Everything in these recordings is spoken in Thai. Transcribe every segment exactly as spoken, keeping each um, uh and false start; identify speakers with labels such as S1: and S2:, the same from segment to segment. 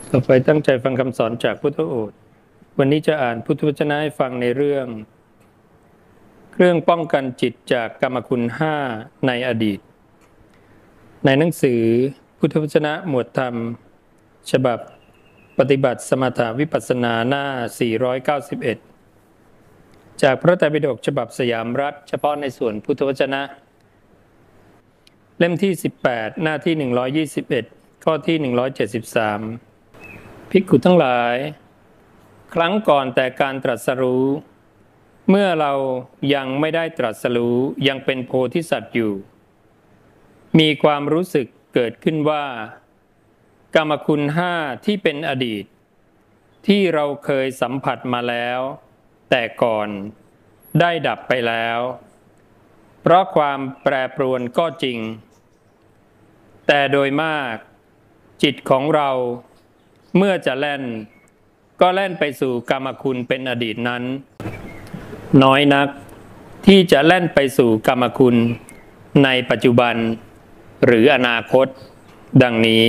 S1: ต่อไปตั้งใจฟังคำสอนจากพุทธโอษฐ์วันนี้จะอ่านพุทธวจนะให้ฟังในเรื่องเครื่องป้องกันจิตจากกรรมคุณห้าในอดีตในหนังสือพุทธวจนะหมวดธรรมฉบับปฏิบัติสมถะวิปัสสนาหน้าสี่ร้อยเก้าสิบเอ็ดจากพระไตรปิฎกฉบับสยามรัฐเฉพาะในส่วนพุทธวจนะเล่มที่สิบแปดหน้าที่หนึ่งร้อยยี่สิบเอ็ดข้อที่หนึ่งร้อยเจ็ดสิบสามภิกขุทั้งหลายครั้งก่อนแต่การตรัสรู้เมื่อเรายังไม่ได้ตรัสรู้ยังเป็นโพธิสัตว์อยู่มีความรู้สึกเกิดขึ้นว่ากรรมคุณห้าที่เป็นอดีตที่เราเคยสัมผัสมาแล้วแต่ก่อนได้ดับไปแล้วเพราะความแปรปรวนก็จริงแต่โดยมากจิตของเราเมื่อจะแล่นก็แล่นไปสู่กรรมคุณเป็นอดีตนั้นน้อยนักที่จะแล่นไปสู่กรรมคุณในปัจจุบันหรืออนาคตดังนี้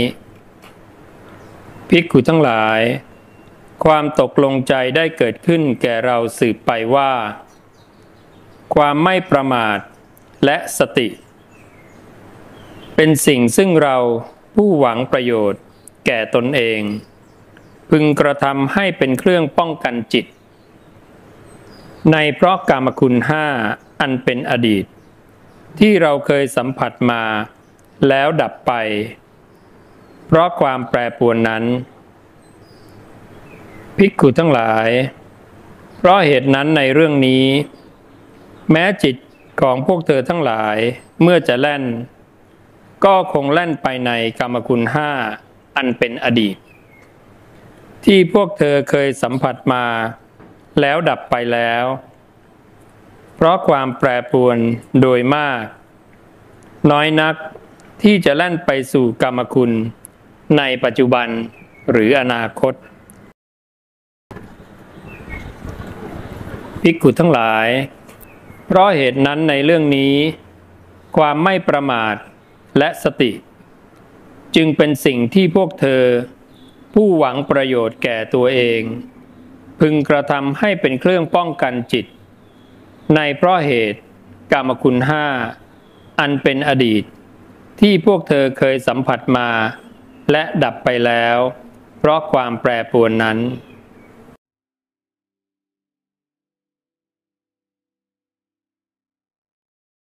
S1: ภิกขุทั้งหลายความตกลงใจได้เกิดขึ้นแก่เราสืบไปว่าความไม่ประมาทและสติเป็นสิ่งซึ่งเราผู้หวังประโยชน์แก่ตนเองพึงกระทำให้เป็นเครื่องป้องกันจิตในเพราะกามคุณห้าอันเป็นอดีตที่เราเคยสัมผัสมาแล้วดับไปเพราะความแปรปรวนนั้นภิกขุทั้งหลายเพราะเหตุนั้นในเรื่องนี้แม้จิตของพวกเธอทั้งหลายเมื่อจะแล่นก็คงแล่นไปในกามคุณห้าอันเป็นอดีตที่พวกเธอเคยสัมผัสมาแล้วดับไปแล้วเพราะความแปรปรวนโดยมากน้อยนักที่จะแล่นไปสู่กรรมคุณในปัจจุบันหรืออนาคตภิกขุทั้งหลายเพราะเหตุนั้นในเรื่องนี้ความไม่ประมาทและสติจึงเป็นสิ่งที่พวกเธอผู้หวังประโยชน์แก่ตัวเองพึงกระทำให้เป็นเครื่องป้องกันจิตในเพราะเหตุกามคุณห้าอันเป็นอดีตที่พวกเธอเคยสัมผัสมาและดับไปแล้วเพราะความแปรปรวนนั้น